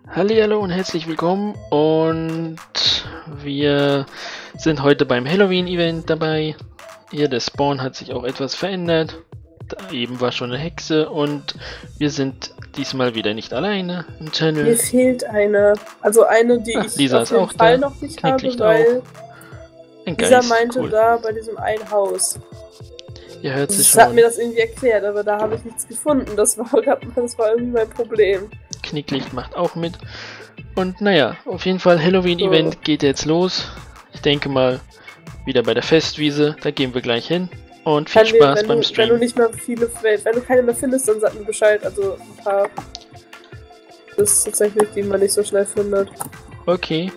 Hallihallo und herzlich willkommen und wir sind heute beim Halloween-Event dabei. Hier, der Spawn hat sich auch etwas verändert. Da eben war schon eine Hexe und wir sind diesmal wieder nicht alleine im Channel. Mir fehlt eine, also eine, die ich Lisa auf jeden Fall noch nicht habe, weil Lisa meinte da bei diesem einen Haus. Ihr hört sich schon. Hat mir das irgendwie erklärt, aber da habe ich nichts gefunden. Das war irgendwie mein Problem. Knicklicht macht auch mit. Und naja, auf jeden Fall Halloween-Event geht jetzt los. Ich denke mal wieder bei der Festwiese. Da gehen wir gleich hin. Und viel Spaß beim Stream. Wenn du keine mehr findest, dann sag mir Bescheid. Also ein paar. Das ist tatsächlich, die man nicht so schnell findet. Okay.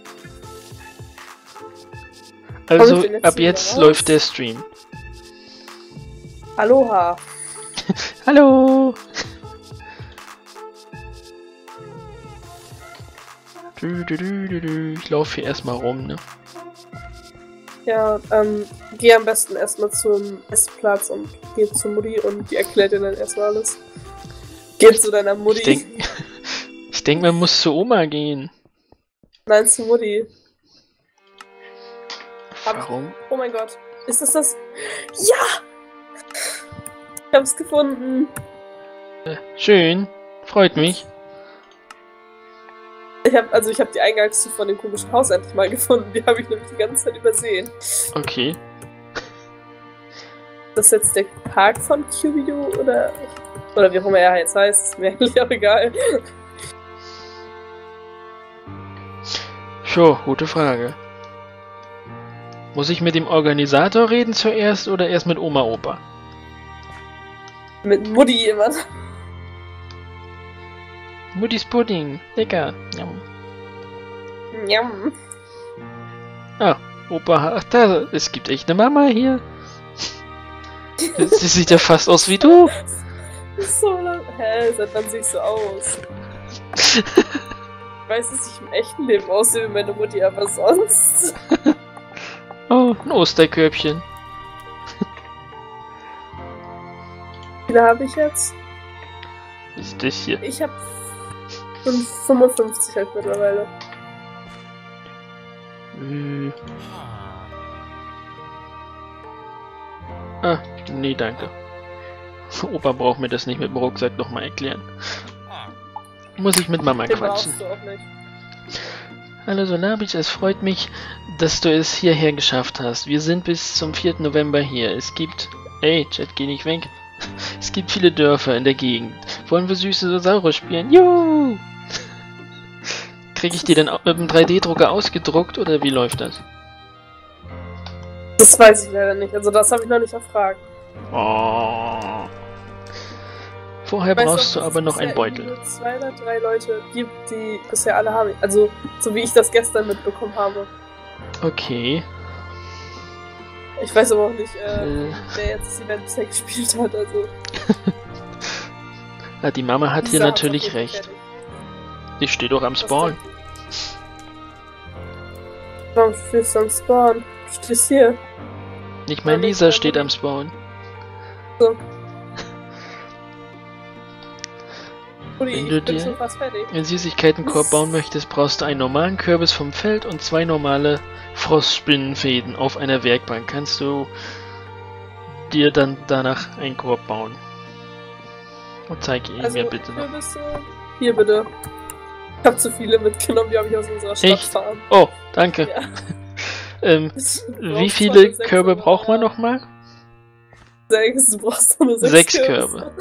Also ab jetzt läuft der Stream. Aloha. Hallo. Ich laufe hier erstmal rum, ne? Ja, geh am besten erstmal zum Essplatz und geh zu Mutti und die erklärt dir dann erstmal alles. Geh zu deiner Mutti. Ich denk, man muss zu Oma gehen. Nein, zu Mutti. Warum? Oh mein Gott. Ist das? Ja! Ich hab's gefunden. Schön. Freut mich. Ich hab die Eingangstür von dem komischen Haus endlich mal gefunden. Die habe ich nämlich die ganze Zeit übersehen. Okay. Ist das jetzt der Park von Cubido oder wie auch immer er jetzt heißt? Ist mir eigentlich auch egal. So, gute Frage. Muss ich mit dem Organisator reden zuerst oder erst mit Oma, Opa? Mit Mutti jemand. Muttis Pudding. Lecker. Yum. Yum. Ah, Opa. Ach, es gibt echt eine Mama hier. Sie sieht ja fast aus wie du. So lang. Hä, seit wann sehe ich so aus? Ich weiß, dass ich im echten Leben aussehe wie meine Mutti, aber sonst. Oh, ein Osterkörbchen. Wie viele habe ich jetzt? Was ist das hier? Ich habe 55 halt mittlerweile. Ah, nee, danke. Opa braucht mir das nicht mit dem Rucksack nochmal erklären. Muss ich mit Mama quatschen. Du auch nicht. Hallo Solabic, es freut mich, dass du es hierher geschafft hast. Wir sind bis zum 4. November hier. Es gibt... Ey, Chat, geh nicht weg. Es gibt viele Dörfer in der Gegend. Wollen wir süße Dinosaurier spielen? Juhu! Kriege ich die denn mit dem 3D-Drucker ausgedruckt oder wie läuft das? Das weiß ich leider nicht. Also das habe ich noch nicht erfragt. Oh. Vorher brauchst du aber noch einen Beutel. Nur 2 oder 3 Leute gibt, die bisher alle haben. Also so wie ich das gestern mitbekommen habe. Okay. Ich weiß aber auch nicht, wer jetzt das Event bisher gespielt hat, also... Ja, die Mama hat hier natürlich recht. Ich stehe doch am Spawn. Warum stehst du am Spawn? Du stehst hier. Nicht mal Lisa steht am Spawn. So. Wenn du dir einen Süßigkeitenkorb bauen möchtest, brauchst du einen normalen Kürbis vom Feld und 2 normale Frostspinnenfäden auf einer Werkbank. Kannst du dir dann danach einen Korb bauen. Und zeige ihn mir bitte noch. Kürbisse? Hier bitte. Ich habe zu viele mitgenommen, die habe ich aus unserer Stadt fahren. Oh, danke. Ja. Wie viele Körbe braucht man nochmal? 6, du brauchst nur 6 Körbe.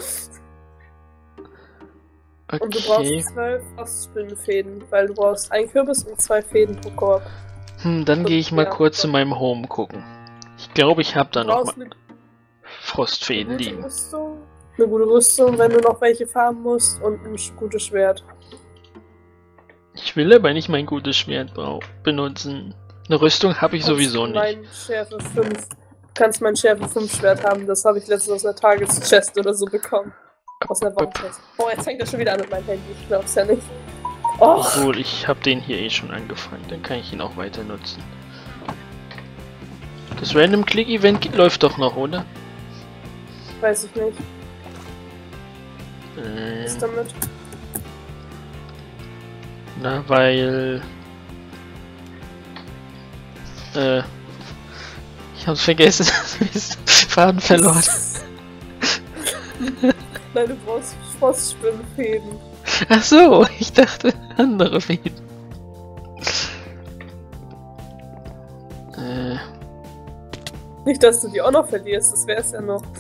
Okay. Und du brauchst 12 Frostspinnenfäden, weil du brauchst einen Kürbis und 2 Fäden pro Korb. Dann gehe ich mal kurz zu meinem Home gucken. Ich glaube, ich habe da noch mal Frostfäden liegen. Eine gute Rüstung, wenn du noch welche farmen musst und ein gutes Schwert. Ich will aber nicht mein gutes Schwert benutzen. Eine Rüstung habe ich sowieso nicht. Schärfe 5. Du kannst mein Schärfe 5 Schwert haben, das habe ich letztens aus einer Tageschest oder so bekommen. Aus einer Wochenchest. Oh, jetzt fängt er schon wieder an mit meinem Handy, ich glaub's ja nicht. Oh. Obwohl, ich habe den hier eh schon angefangen, dann kann ich ihn auch weiter nutzen. Das Random Click Event läuft doch noch, oder? Weiß ich nicht. Was damit? Na, weil... ich hab's vergessen. Faden verloren. Nein, du brauchst Frostspinnfäden. Ach so, ich dachte andere Fäden. Nicht, dass du die auch noch verlierst, das wär's ja noch.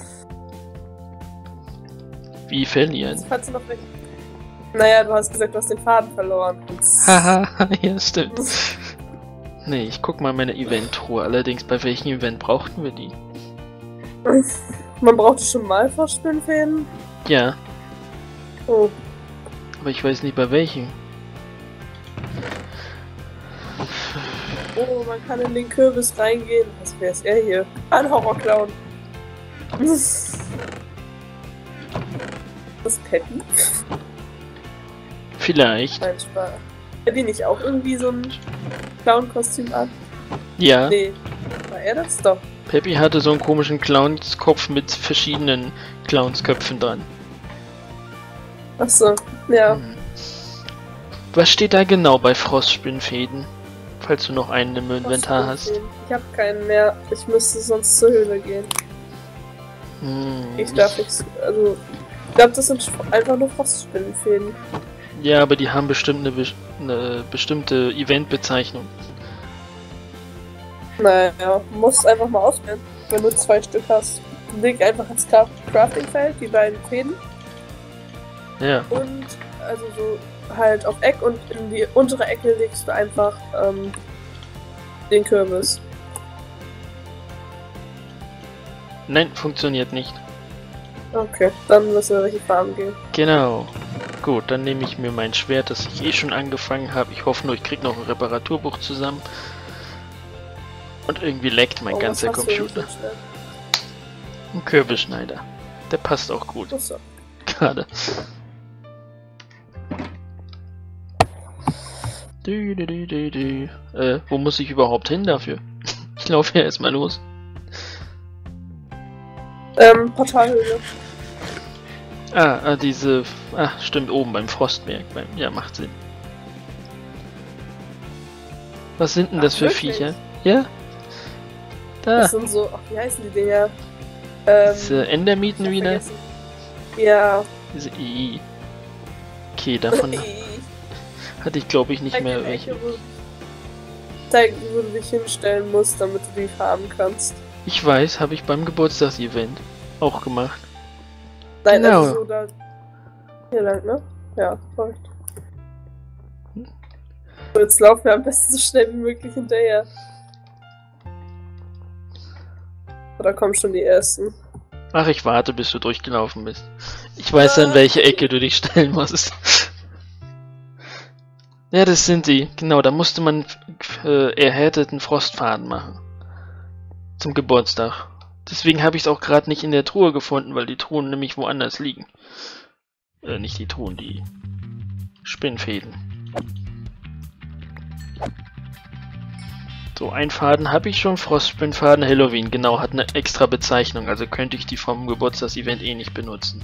Wie verlieren? Kannst du noch weg? Naja, du hast gesagt, du hast den Faden verloren. Haha, ja, stimmt. Nee, ich guck mal meine Event-Truhe. Allerdings, bei welchem Event brauchten wir die? Man brauchte schon mal Frostspinnfäden? Ja, Oh. aber ich weiß nicht bei welchem. Oh, man kann in den Kürbis reingehen. Wer ist er hier? Ein Horrorclown. Das ist Peppy. Vielleicht. Nein, Spaß. Hat die nicht auch irgendwie so ein Clown-Kostüm an? Ja, Nee. War er das doch? Peppy hatte so einen komischen Clownskopf mit verschiedenen Clownsköpfen dran. Achso, ja. Hm. Was steht da genau bei Frostspinnfäden? Falls du noch einen im Inventar hast. Ich habe keinen mehr. Ich müsste sonst zur Höhle gehen. Ich darf nichts. Also, ich glaube, das sind einfach nur Frostspinnfäden. Ja, aber die haben bestimmt eine bestimmte Eventbezeichnung. Naja, musst einfach mal ausprobieren, wenn du 2 Stück hast. Leg einfach ins Craftingfeld die beiden Fäden Ja. und also so halt auf Eck und in die untere Ecke legst du einfach den Kürbis. Nein, funktioniert nicht. Okay, dann müssen wir welche Farben gehen. Genau. Gut, dann nehme ich mir mein Schwert, das ich eh schon angefangen habe. Ich hoffe nur, ich krieg noch ein Reparaturbuch zusammen. Und irgendwie leckt mein ganzer was hast du denn Computer. für ein Schwert? Ein Kürbisschneider. Der passt auch gut. Achso. Gerade. Wo muss ich überhaupt hin dafür? Ich laufe ja erstmal los. Portalhöhle. Diese... Ach, stimmt, oben beim Frostberg. Ja, macht Sinn. Was sind denn das für wirklich? Viecher? Ja? Da. Das sind so, ach, wie heißen die Dinger? Diese Endermieten ich hab wieder. vergessen. Ja. Diese Okay, davon hatte ich glaube ich nicht Zeig mehr dir eine welche. Ecke, wo du dich hinstellen musst, damit du die farben kannst. Ich weiß, habe ich beim Geburtstagsevent auch gemacht. Nein, Genau. also so da. Hier lang, ne? Ja, folgt. So, jetzt laufen wir am besten so schnell wie möglich hinterher. Oder kommen schon die ersten? Ach, ich warte, bis du durchgelaufen bist. Ich weiß dann, welche Ecke du dich stellen musst. Ja, das sind die. Genau, da musste man erhärteten Frostfaden machen. Zum Geburtstag. Deswegen habe ich es auch gerade nicht in der Truhe gefunden, weil die Truhen nämlich woanders liegen. Nicht die Truhen, die Spinnfäden. So, einen Faden habe ich schon. Frostspinnfaden Halloween. Genau, hat eine extra Bezeichnung. Also könnte ich die vom Geburtstagsevent eh nicht benutzen.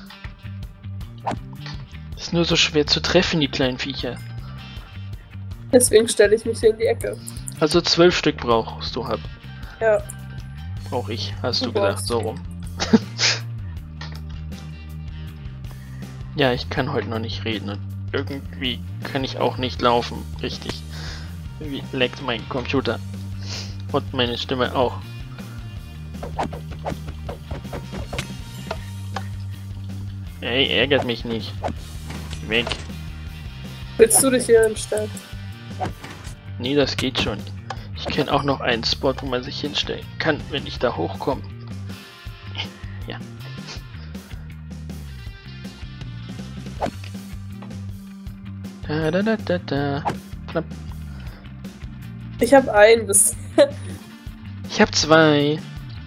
Ist nur so schwer zu treffen, die kleinen Viecher. Deswegen stelle ich mich hier in die Ecke. Also 12 Stück brauchst du, Ja. Brauch ich, hast du Du gesagt, brauchst. so rum. Ja, ich kann heute noch nicht reden und irgendwie kann ich auch nicht laufen, richtig. Irgendwie leckt mein Computer. Und meine Stimme auch. Ey, ärgert mich nicht. Weg. Willst du dich hier hinstellen? Nee, das geht schon. Ich kenne auch noch einen Spot, wo man sich hinstellen kann, wenn ich da hochkomme. Ja. Da da da da da. Knapp. Ich habe einen bis. Ich hab 2.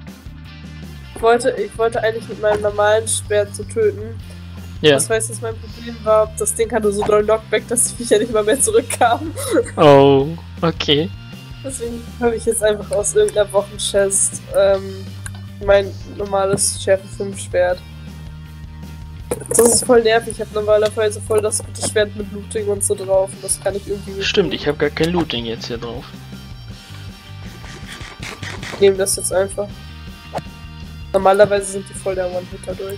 Ich wollte eigentlich mit meinem normalen Schwert so töten. Ja. Das weiß, dass mein Problem war, das Ding hatte so doll Knockback, dass die Viecher nicht mal mehr zurückkamen. Oh, okay. Deswegen habe ich jetzt einfach aus irgendeiner Wochenchest mein normales Schärfe 5 Schwert. Das ist voll nervig. Ich habe normalerweise voll das gute Schwert mit Looting und so drauf. Und das kann ich irgendwie nicht. Stimmt, ich habe gar kein Looting jetzt hier drauf. Ich nehme das jetzt einfach. Normalerweise sind die voll der One-Hitter durch.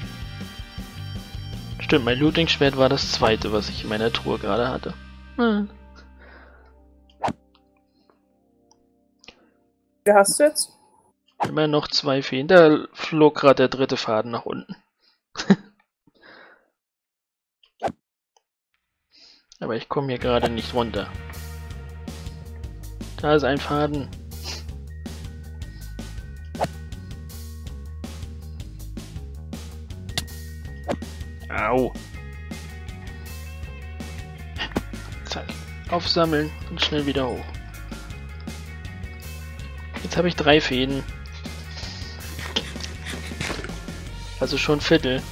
Stimmt, mein Looting-Schwert war das zweite, was ich in meiner Truhe gerade hatte. Hm. Wie hast du jetzt? Immer noch 2 Feen. Da flog gerade der dritte Faden nach unten. Aber ich komme hier gerade nicht runter. Da ist ein Faden. Au. Zack. Aufsammeln und schnell wieder hoch. Jetzt habe ich 3 Fäden. Also schon ein Viertel.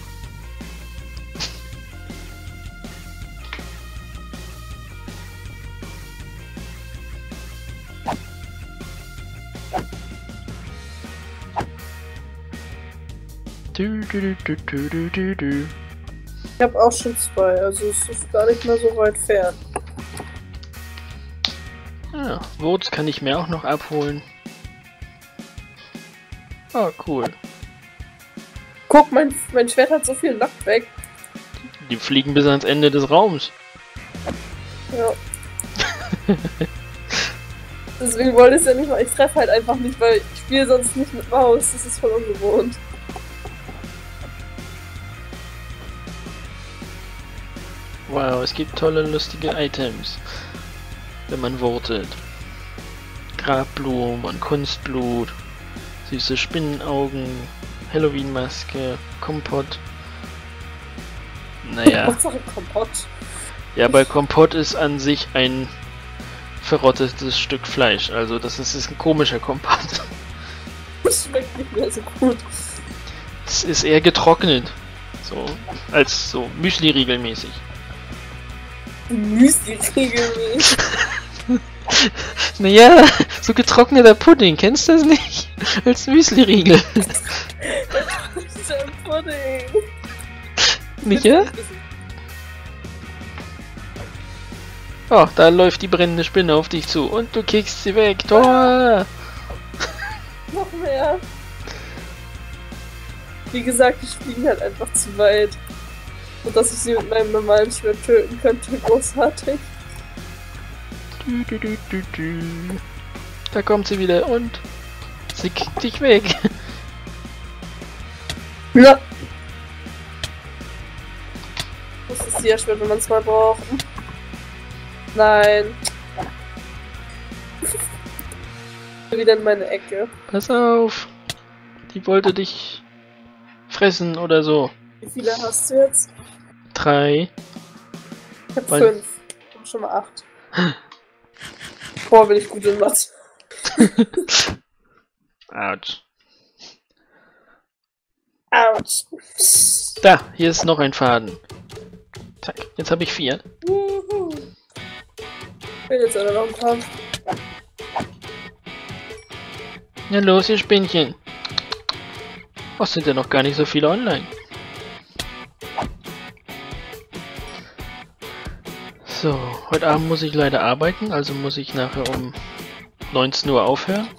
Ich habe auch schon 2, also es ist gar nicht mehr so weit fern. Ja, Votes kann ich mir auch noch abholen. Oh, cool. Guck, mein Schwert hat so viel Lack weg. Die fliegen bis ans Ende des Raums. Ja. Deswegen wollte ich es ja nicht mal. Ich treffe halt einfach nicht, weil ich spiele sonst nicht mit Maus. Das ist voll ungewohnt. Wow, es gibt tolle, lustige Items, wenn man votet. Grabblumen und Kunstblut, süße Spinnenaugen, Halloween-Maske, Kompott. Naja. Hauptsache Kompott. Ja, bei Kompott ist an sich ein verrottetes Stück Fleisch, also das ist ein komischer Kompott. Das schmeckt nicht mehr so gut. Es ist eher getrocknet, so als so Müsli-Riegel mäßig. Müsli-Riegel. Naja, so getrockneter Pudding, kennst du das nicht? Als Müsli-Riegel. Pudding. Nicht, ja? Oh, da läuft die brennende Spinne auf dich zu und du kickst sie weg. Tor! Noch mehr. Wie gesagt, die fliegen halt einfach zu weit. Und dass ich sie mit meinem normalen Schwert töten könnte, großartig. Da kommt sie wieder und sie kickt dich weg. Ja. Das ist sehr schwer, wenn man es mal braucht. Nein. Wieder in meine Ecke. Pass auf. Die wollte dich fressen oder so. Wie viele hast du jetzt? 3. Ich hab 5. Ich hab schon mal 8. Boah, bin ich gut in Mathe. Autsch. Autsch. Da, hier ist noch ein Faden. Zack, jetzt habe ich 4. Wuhu. Ich will jetzt aber noch ein paar. Na los, ihr Spinnchen. Oh, sind ja noch gar nicht so viele online. So, heute Abend muss ich leider arbeiten, also muss ich nachher um 19 Uhr aufhören.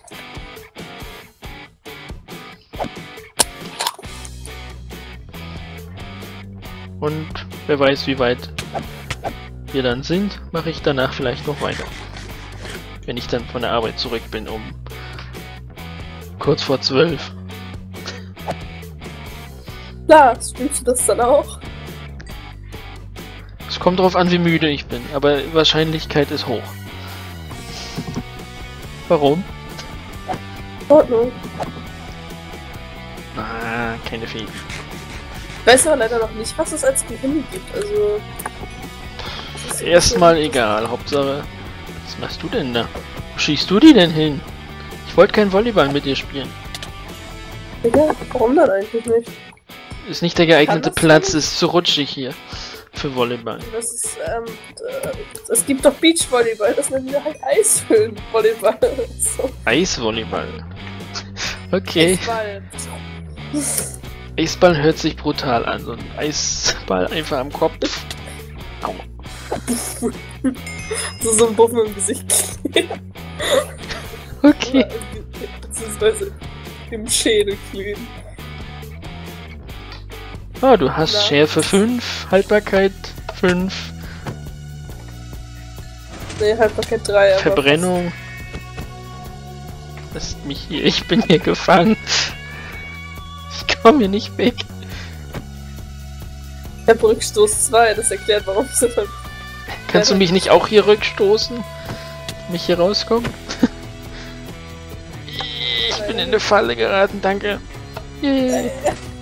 Und wer weiß, wie weit wir dann sind, mache ich danach vielleicht noch weiter. Wenn ich dann von der Arbeit zurück bin, um kurz vor 12. Klar, spielst du das dann auch? Es kommt drauf an, wie müde ich bin, aber Wahrscheinlichkeit ist hoch. Warum? In Ordnung. Ah, keine Fee. Ich weiß aber leider noch nicht, was es als Gewinn gibt, also... Erstmal egal, Hauptsache... Was machst du denn da? Wo schießt du die denn hin? Ich wollte kein Volleyball mit dir spielen. Digga, warum dann eigentlich nicht? Ist nicht der geeignete Platz, ist zu rutschig hier. Für Volleyball. Das ist, es gibt doch Beachvolleyball, das nennen wir halt Eishöhlenvolleyball. So. Eisvolleyball. Okay. Eisball. Eisball hört sich brutal an. So ein Eisball einfach am Kopf. Au. So ein Buffen im Gesicht. Okay. Beziehungsweise im Schädel kleben. Oh, du hast Na? Schärfe 5, Haltbarkeit 5, Nee, Haltbarkeit 3, aber... Verbrennung. Lasst mich hier, ich bin hier gefangen. Ich komme hier nicht weg. Ich hab Rückstoß 2, das erklärt, warum ich so... Kannst du mich nicht auch hier rückstoßen? Mich hier rauskommen? Ich bin in eine Falle geraten, danke. Yay.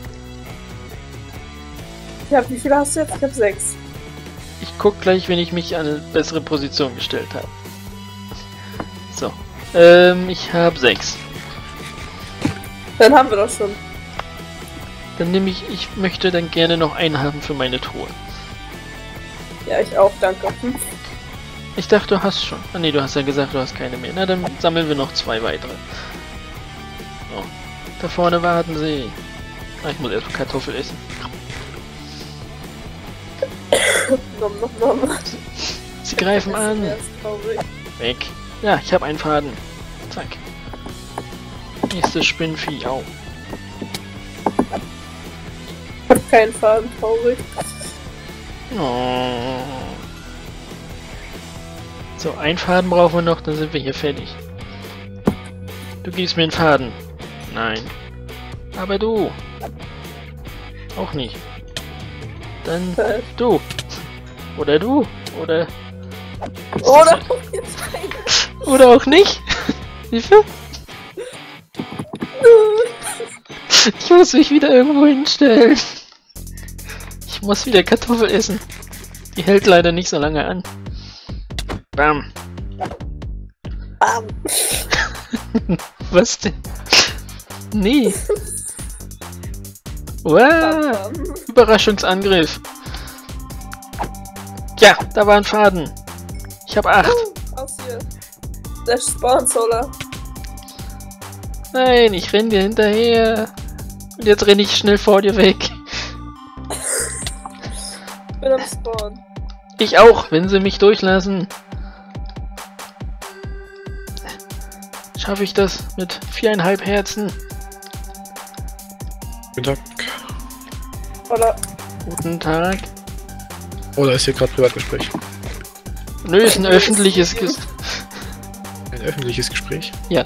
Wie viele hast du jetzt? Ich hab 6. Ich guck gleich, wenn ich mich an eine bessere Position gestellt habe. So. Ich habe 6. Dann haben wir doch schon. Dann nehme ich möchte dann gerne noch einen haben für meine Truhe. Ja, ich auch, danke. Ich dachte, du hast schon. Ah ne, du hast ja gesagt, du hast keine mehr. Na, dann sammeln wir noch 2 weitere. So. Da vorne warten sie. Ah, ich muss erst Kartoffel essen. Nom. Sie greifen an. Das ist traurig. Weg. Ja, ich habe einen Faden. Zack. Nächstes Spinnvieh. Au. Ich hab keinen Faden, traurig. Oh. So, einen Faden brauchen wir noch, dann sind wir hier fertig. Du gibst mir einen Faden. Nein. Aber du. Auch nicht. Dann du. Oder du. Oder... Oder? Oder auch nicht. Hilfe? Ich muss mich wieder irgendwo hinstellen. Ich muss wieder Kartoffel essen. Die hält leider nicht so lange an. Bam. Bam. Was denn? Nee. Wow. Überraschungsangriff. Ja, da war ein Faden. Ich habe 8. Aus hier. Der Spawn-Solar. Nein, ich renn dir hinterher. Und jetzt renne ich schnell vor dir weg. Bin am Spawn. Ich auch, wenn sie mich durchlassen. Schaffe ich das mit 4,5 Herzen? Guten Tag. Oder? Guten Tag. Oh, da ist hier gerade Privatgespräch. Nö, ist ein öffentliches Ein öffentliches Gespräch? Ja.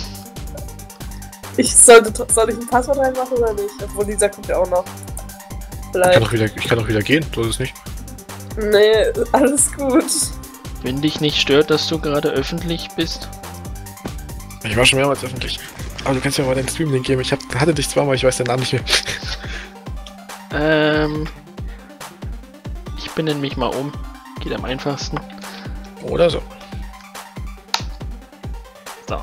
Soll ich ein Passwort reinmachen oder nicht? Obwohl dieser kommt ja auch noch. Vielleicht. Ich kann auch wieder gehen, so ist es nicht. Nee, alles gut. Wenn dich nicht stört, dass du gerade öffentlich bist. Ich war schon mehrmals öffentlich. Aber du kannst ja mal deinen Stream-Link geben. Ich hatte dich zweimal, ich weiß den Namen nicht mehr. Ich benenne mich mal um. Geht am einfachsten. Oder so. So.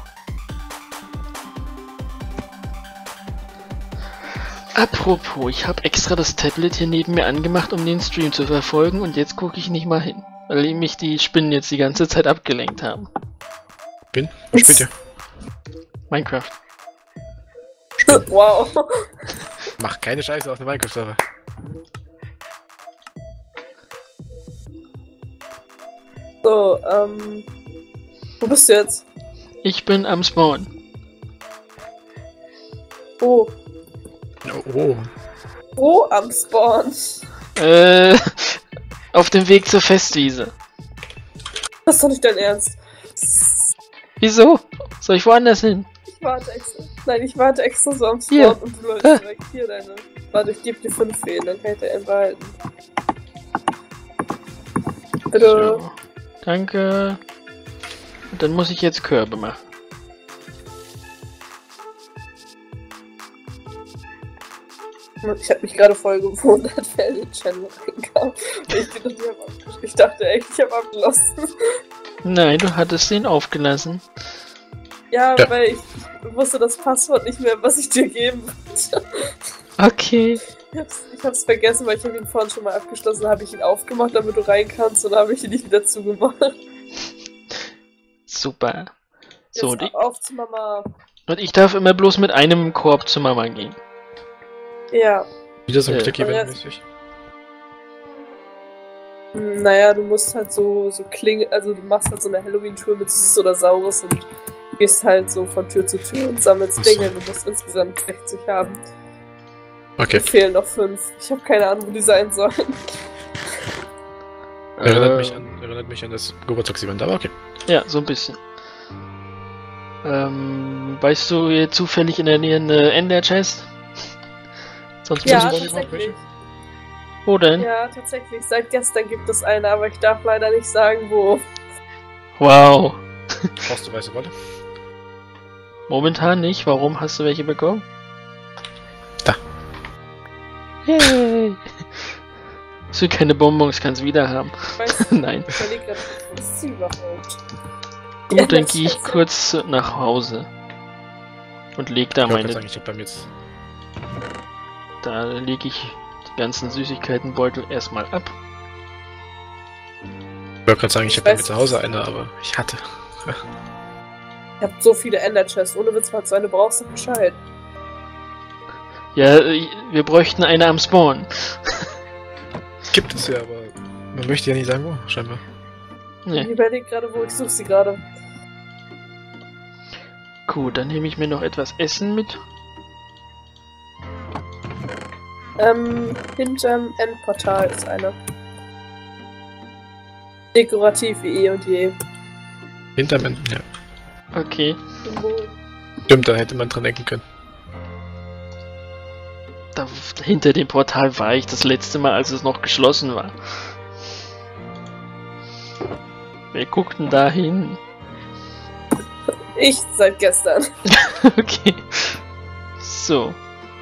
Apropos, ich habe extra das Tablet hier neben mir angemacht, um den Stream zu verfolgen und jetzt gucke ich nicht mal hin, weil mich die Spinnen jetzt die ganze Zeit abgelenkt haben. Was spielt ihr? Minecraft. Wow. Mach keine Scheiße auf der Minecraft-Server. So, wo bist du jetzt? Ich bin am Spawn. Oh. Oh. Wo am Spawn? Auf dem Weg zur Festwiese. Das ist doch nicht dein Ernst. Wieso? Soll ich woanders hin? Ich warte extra. Nein, ich warte extra so am Spawn Hier. und du läufst direkt hier deine. Warte, ich gebe dir 5 Feen, dann kann ich dir einen behalten. Bitte. So. Danke. Und dann muss ich jetzt Körbe machen. Ich habe mich gerade voll gewundert, wer in den Channel reinkam. Ich dachte echt, ich habe abgeschlossen. Nein, du hattest den aufgelassen. Ja, Ja. weil ich wusste das Passwort nicht mehr, was ich dir geben wollte. Okay. Ich hab's vergessen, weil ich ihn vorhin schon mal abgeschlossen habe. Ich ihn aufgemacht, damit du rein kannst, und dann habe ich ihn nicht wieder zugemacht. Super. So, Jetzt auf zu Mama. und ich darf immer bloß mit einem Korb zu Mama gehen. Ja. Wieder so ein Ja. Clicky-Event-mäßig. Naja, du musst halt so klingen, also du machst halt so eine Halloween-Tour mit Süß oder Saures und gehst halt so von Tür zu Tür und sammelst Ach so. Dinge. Du musst insgesamt 60 haben. Okay. Mir fehlen noch 5. Ich habe keine Ahnung, wo die sein sollen. Erinnert mich an das Geburtstagsevent, aber okay. Ja, so ein bisschen. Weißt du hier zufällig in der Nähe eine Ender-Chest? Sonst Ja, muss ich... tatsächlich. Wo denn? Ja, tatsächlich. Seit gestern gibt es eine, aber ich darf leider nicht sagen, wo. Wow. Brauchst du weiße Wolle? Momentan nicht. Warum hast du welche bekommen? Da. Yay. Hast du keine Bonbons, kannst wieder haben. Ich weiß Nein. Ich überlege gerade, wo ist sie überhaupt? Gut, dann gehe ich kurz nach Hause. Und leg da Ich wollte meine... sagen, ich hab bei mir jetzt. Da lege ich die ganzen Süßigkeitenbeutel erstmal ab. Ich wollte gerade sagen, ich Ich hab bei mir weiß zu Hause nicht. eine, aber ich hatte. Ich hab so viele Ender-Chests. Ohne Witz, falls du eine brauchst, sag Bescheid. Ja, wir bräuchten eine am Spawn. Gibt es ja, aber man möchte ja nicht sagen, wo, scheinbar. Ich Nee. überlege gerade, wo ich suche sie gerade. Gut, dann nehme ich mir noch etwas Essen mit. Hinterm Endportal ist eine. Dekorativ wie eh und je. Hinterm Ende, ja. Okay. Symbol. Stimmt, da hätte man dran denken können. Da, hinter dem Portal war ich das letzte Mal, als es noch geschlossen war. Wer guckt denn da hin? Ich seit gestern. Okay. So.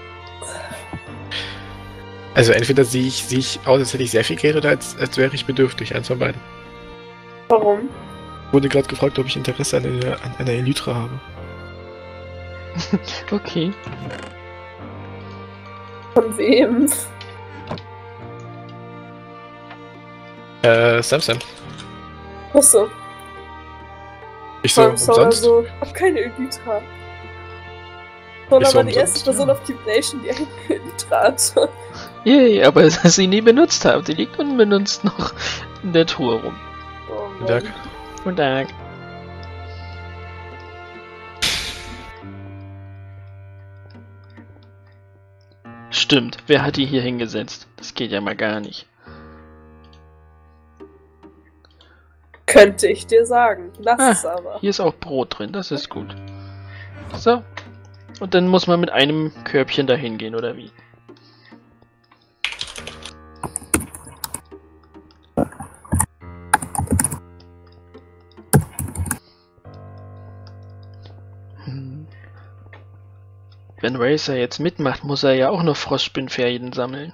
Also entweder sehe ich aus, als hätte ich sehr viel Geld, oder als wäre ich bedürftig, eins von beiden. Warum? Wurde gerade gefragt, ob ich Interesse an einer Elytra habe. Okay. Von wem? Sam. Achso. Ich so, umsonst? So. Ich hab keine Elytra. Sona Ich so war die umsonst, erste Person ja. auf Cube Nation, die eine Elytra hat. Yay, aber sie nie benutzt habe. Die liegt unbenutzt noch in der Truhe rum. Oh, Guten Tag. Mann. Guten Tag. Stimmt, wer hat die hier hingesetzt? Das geht ja mal gar nicht. Könnte ich dir sagen. Lass Ah. es aber. Hier ist auch Brot drin, das ist gut. So. Und dann muss man mit einem Körbchen dahin gehen, oder wie? Wenn Racer jetzt mitmacht, muss er ja auch noch Frostspinnferien sammeln.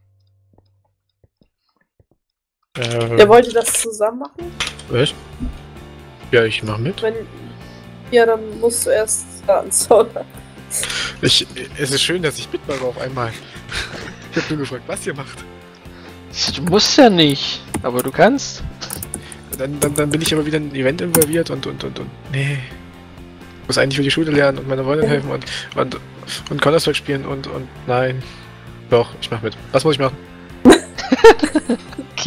Der wollte das zusammen machen? Was? Ja, ich mach mit. Wenn. Ja, dann musst du erst starten, Sona. Es ist schön, dass ich mitmache auf einmal. Ich hab nur gefragt, was ihr macht. Du musst ja nicht, aber du kannst. Dann bin ich aber wieder in ein Event involviert und. Nee. Ich muss eigentlich für die Schule lernen und meiner Freundin helfen und Counter-Strike spielen und nein. Doch, ich mach mit. Was muss ich machen? Okay.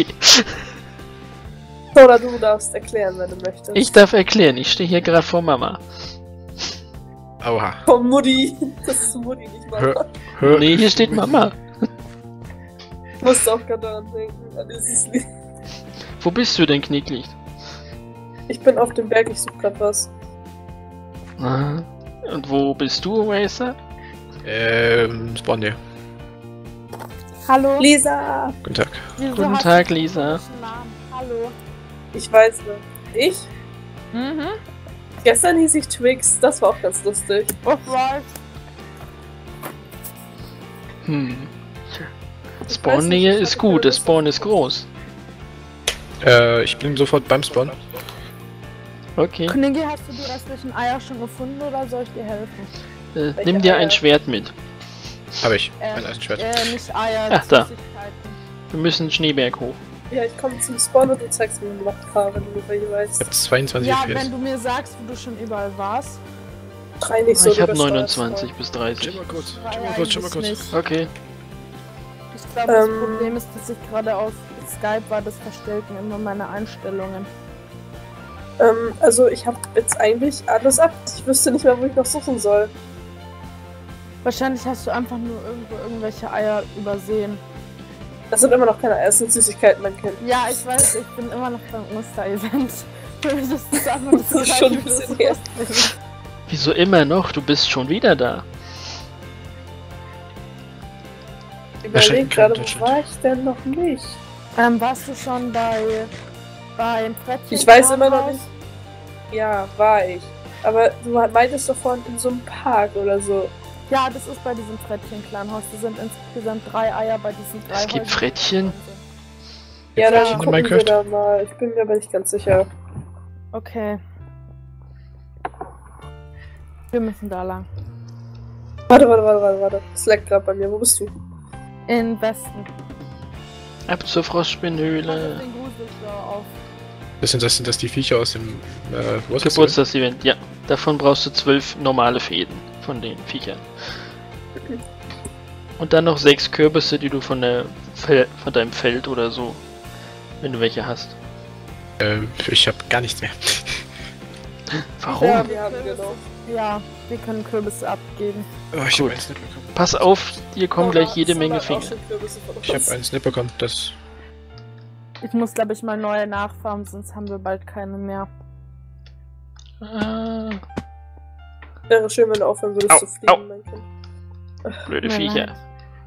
Sona, du darfst erklären, wenn du möchtest. Ich darf erklären, ich stehe hier gerade vor Mama. Aua. Komm, Mutti. Das ist Mutti, nicht Mama. Hör. Nee, hier steht Mama. Ich musste auch gerade daran denken, an dieses Lied. Wo bist du denn, Knicklicht? Ich bin auf dem Berg, ich suche gerade was. Aha. Und wo bist du, Racer? Spawn hier. Hallo. Lisa! Guten Tag. Wieso Guten hast Tag, du einen Lisa. komischen Namen? Hallo. Ich weiß nicht. Ich? Mhm. Gestern hieß ich Twix, das war auch ganz lustig. Alright. Spawn-Nähe ist gut, der Spawn ist groß. Ich bin sofort beim Spawn. Okay. Knigge, hast du die restlichen Eier schon gefunden oder soll ich dir helfen? Nimm dir Eier? ein Schwert mit. Habe ich. Mein Eisenschwert. Nicht Eier, Ach, da. Süßigkeiten. Wir müssen Schneeberg hoch. Ja, ich komme zum Spawn und du zeigst mir noch ein paar, wenn du welche Ich weißt. habe 22 Ja, FPS. wenn du mir sagst, wo du schon überall warst. 3 nicht so Ich habe übersteuert. 29 bis 30. Chill mal kurz, Drei chill mal kurz, chill mal eigentlich kurz. nicht. Okay. Ich glaube, das Problem ist, dass ich gerade auf Skype war, das verstellten immer meine Einstellungen. Also ich habe jetzt eigentlich alles ab. Ich wüsste nicht mehr, wo ich noch suchen soll. Wahrscheinlich hast du einfach nur irgendwelche Eier übersehen. Das sind immer noch keine Eier, das sind Süßigkeiten, mein Kind. Ja, ich weiß, ich bin immer noch beim Oster-Event. Für mich ist das einfach Das ist schon ein Gleiche, bisschen wie her. das ist. Wieso immer noch? Du bist schon wieder da. Ich Wahrscheinlich überlege gerade, in wo Deutschland. war ich denn noch nicht? Warst du schon beim Frettchen? Ich weiß immer noch nicht. Ja, war ich. Aber du meintest doch vorhin in so einem Park oder so. Ja, das ist bei diesem Frettchen-Clanhaus. Da sind insgesamt 3 Eier bei diesen 3 Es gibt Häusern. Frettchen? Ja, Frettchen dann in gucken wir Minecraft? da mal. Ich bin mir aber nicht ganz sicher. Okay. Wir müssen da lang. Warte. Es leckt gerade bei mir. Wo bist du? In Westen. Ab zur Froschspinnhöhle. Den Gruselschau auf. Sind das die Viecher aus dem Geburtstagsevent, ja. Davon brauchst du 12 normale Fäden von den Viechern. Und dann noch 6 Kürbisse, die du von deinem Feld oder so, wenn du welche hast. Ich habe gar nichts mehr. Warum? Ja, wir haben genau. Ja, wir können Kürbisse abgeben. Oh, ich Gut. habe eins nicht bekommen. Pass auf, hier kommen gleich jede Menge Finger. Finger. Ich habe eins nicht bekommen. Das. Ich muss, glaube ich, mal neue nachfarmen, sonst haben wir bald keine mehr. Ah, Wäre schön, wenn du aufhören würdest Au, zu fliegen, au. mein Kind. blöde Mir Viecher. leid.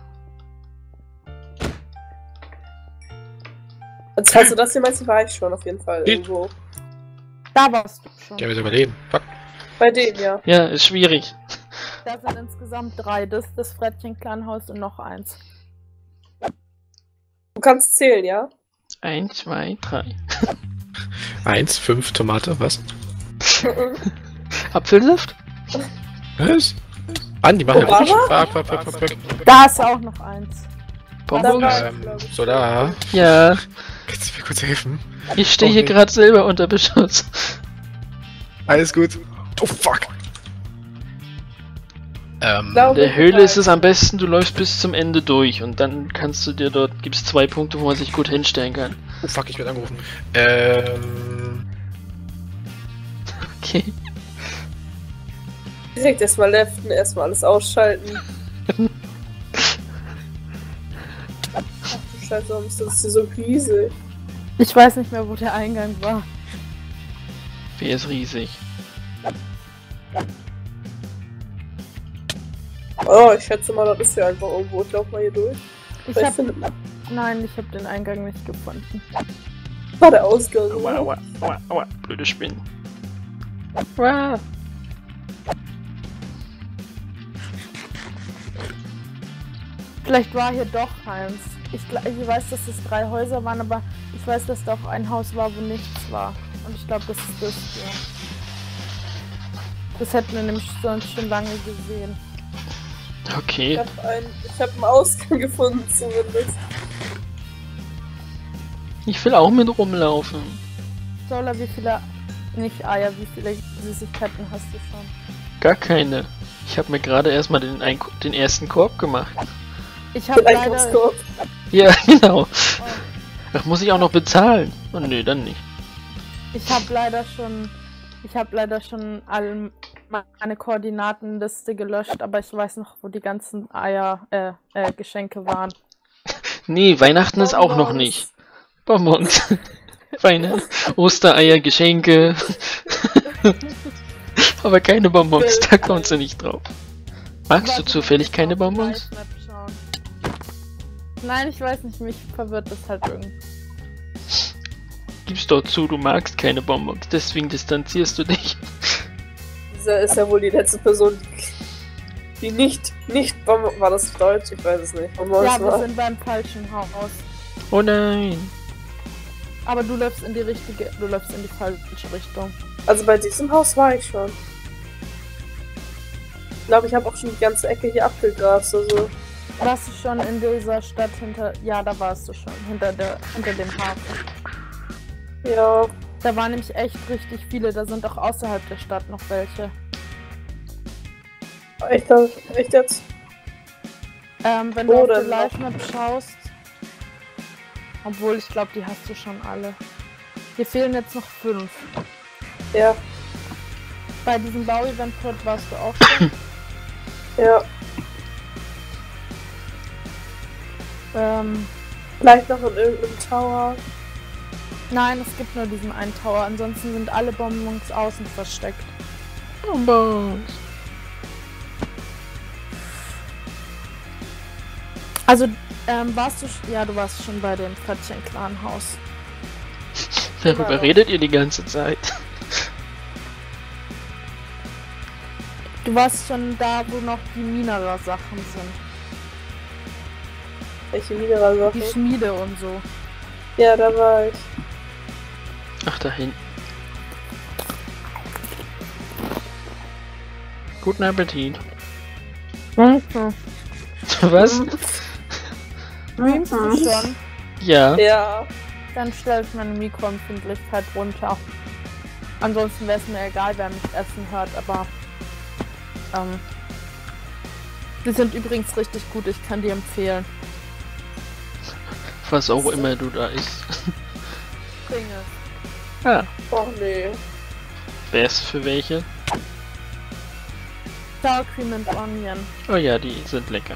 Also das hier meinst du, war ich schon auf jeden Fall irgendwo. Da warst du schon. Der wird überleben. Fuck. Bei denen, ja. Ja, ist schwierig. Da sind insgesamt 3. Das Frettchen-Clanhaus und noch 1. Du kannst zählen, ja? 1, 2, 3. 1, 5 Tomate, was? Apfelsaft? Was? Mann, die machen Obama? ja fuck. Da ist auch noch 1. Bonbons? Da war ich. So da. Ja, Kannst du mir kurz helfen? ich stehe Oh, hier nee. gerade selber unter Beschuss. Alles gut. Oh fuck. In der Höhle ist es am besten, du läufst bis zum Ende durch und dann kannst du dir dort, gibt's 2 Punkte, wo man sich gut hinstellen kann. Oh fuck, ich werde angerufen. Okay. Direkt erstmal leften, erstmal alles ausschalten. Ach du Scheiße, warum ist das hier so riesig? Ich weiß nicht mehr, wo der Eingang war. Wer ist riesig? Oh, ich schätze mal, das ist ja einfach irgendwo. Ich lauf mal hier durch. Ich Weil hab, finde, nein, ich habe den Eingang nicht gefunden. war der Ausgang. Aua, aua, aua, aua, blöde Spinnen. Aua. Vielleicht war hier doch eins. Ich weiß, dass es 3 Häuser waren, aber ich weiß, dass da auch ein Haus war, wo nichts war. Und ich glaube, das ist das hier. Das hätten wir nämlich sonst schon lange gesehen. Okay. Ich hab einen Ausgang gefunden zumindest. Ich will auch mit rumlaufen. Sola, wie viele, nicht Eier, wie viele Süßigkeiten hast du schon? Gar keine. Ich habe mir gerade erstmal den ersten Korb gemacht. Ich habe Mit leider, Einkaufskorb. Ja, genau. Ach, muss ich auch noch bezahlen? Oh nö, dann nicht. ich habe leider schon alle meine Koordinatenliste gelöscht, aber ich weiß noch, wo die ganzen Geschenke waren. Nee, Weihnachten ist auch noch nicht. Bonbons. Weihnachten, Ostereier, Geschenke. Aber keine Bonbons, da kommst du nicht drauf. Magst du zufällig keine Bonbons? Nein, ich weiß nicht, mich verwirrt das halt irgendwie. Gib's doch zu, du magst keine Bonbons, deswegen distanzierst du dich. Dieser ist ja wohl die letzte Person, die nicht Bonbon. War das Deutsch? Ich weiß es nicht. Bonbons Ja, wir war. sind beim falschen Haus. Oh nein. Aber du läufst in die falsche Richtung. Also bei diesem Haus war ich schon. Ich glaube, ich habe auch schon die ganze Ecke hier abgegrast. Also. Warst du schon in dieser Stadt hinter... Ja, da warst du schon. Hinter dem Hafen. Ja. Da waren nämlich echt richtig viele. Da sind auch außerhalb der Stadt noch welche. Echt jetzt? Wenn du Oder auf die noch. Live-Map schaust. Obwohl, ich glaube, die hast du schon alle. Hier fehlen jetzt noch 5. Ja, Bei diesem Bau-Event-Pod warst du auch schon. ja. Vielleicht noch in irgendeinem Tower. Nein, es gibt nur diesen einen Tower. Ansonsten sind alle Bonbons außen versteckt. Bonbons. Also, warst du... Ja, du warst schon bei dem Pfötchen-Clan-Haus. Darüber noch. redet ihr die ganze Zeit. Du warst schon da, wo noch die Minerer-Sachen sind. Welche Mineralsachen? Die Schmiede und so. Ja, da war ich. Ach, da hinten. Guten Appetit. Mhm. Was? Streamst du schon? Ja. Ja. Dann stelle ich meine Mikroempfindlichkeit runter. Ansonsten wäre es mir egal, wer mich essen hört, aber die sind übrigens richtig gut, ich kann die empfehlen. Was auch immer du da isst. Pringles. Ah, Och nee. wer ist für welche? Sour Cream and Onion. Oh ja, die sind lecker.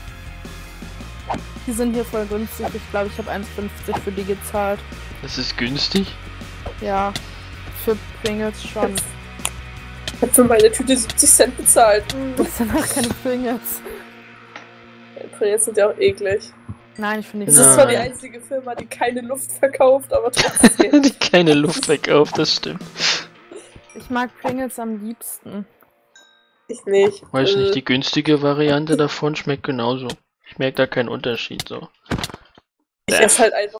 Die sind hier voll günstig. Ich glaube, ich habe 1,50 für die gezahlt. Das ist günstig. Ja, für Pringles schon. Ich hab für meine Tüte 70 Cent bezahlt. Das sind auch keine Pringles. Pringles sind ja auch eklig. Nein, ich finde die Das ist zwar die Nein. einzige Firma, die keine Luft verkauft, aber trotzdem. Die keine Luft wegkauft, das stimmt. Ich mag Pringles am liebsten. Ich nicht. Weiß nicht, die günstige Variante davon schmeckt genauso. Ich merke da keinen Unterschied so. Ich esse halt einfach